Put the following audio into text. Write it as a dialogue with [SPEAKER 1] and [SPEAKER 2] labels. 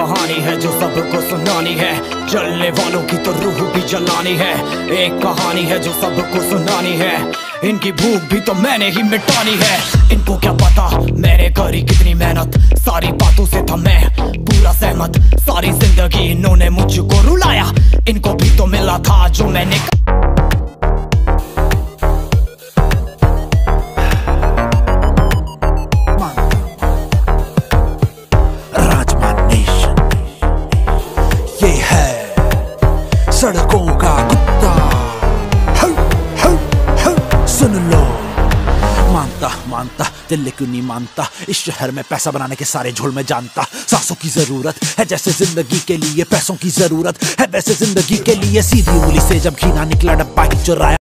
[SPEAKER 1] कहानी है जो सबको सुनानी है, जलने वालों की तो रूह भी जलानी है। एक कहानी है जो सबको सुनानी है, इनकी भूख भी तो मैंने ही मिटानी है। इनको क्या पता मैंने करी कितनी मेहनत, सारी बातों से था मैं पूरा सहमत। सारी जिंदगी इन्होंने मुझको रुलाया, इनको भी तो मिला था जो मैंने।
[SPEAKER 2] ये है सड़कों का कुत्ता, सुन लो। मानता दिल क्यों नहीं मानता, इस शहर में पैसा बनाने के सारे झोल में जानता। सांसों की जरूरत है जैसे जिंदगी के लिए पैसों की जरूरत है, वैसे जिंदगी के लिए सीधी उंगली से जब घी ना निकला डब्बा ही चुराया।